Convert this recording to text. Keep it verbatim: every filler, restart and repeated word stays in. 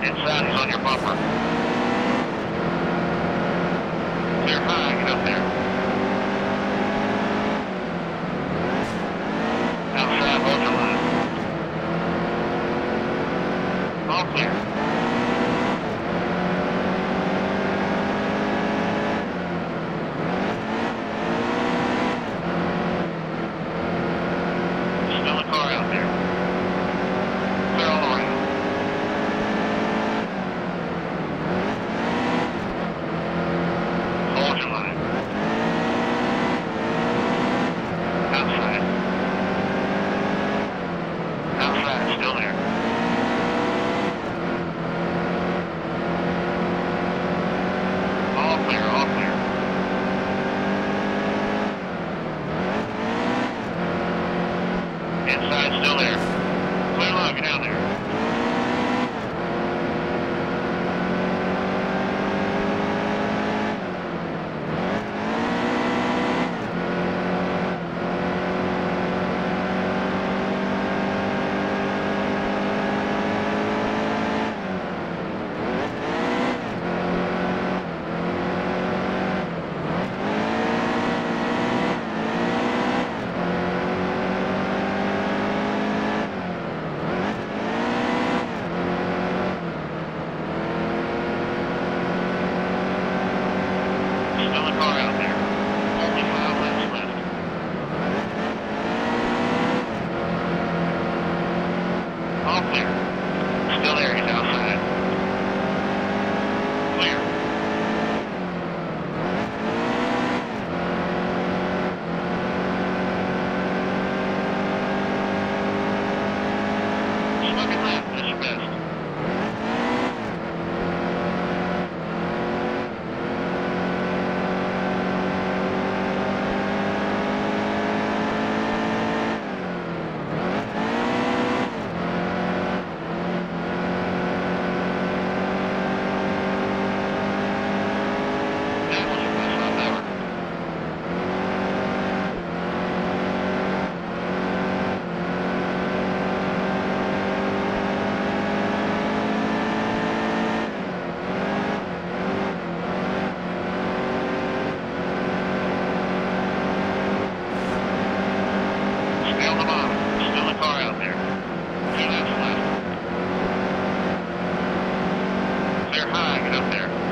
Inside, he's on your bumper. Clear high, get up there. Outside, hold your line. All clear. Still a car out there. Clear all around. Hold your line. Outside. Outside, still there. All clear, all clear. Inside, still there. Clear low, get down there. Still a car out there. Only five laps left. All clear. Still there, he's outside. Clear. Smoking lap, that's your best. That was your best lap ever. Scale the bottom. Still a car out there. Two laps left. Clear high, get up there.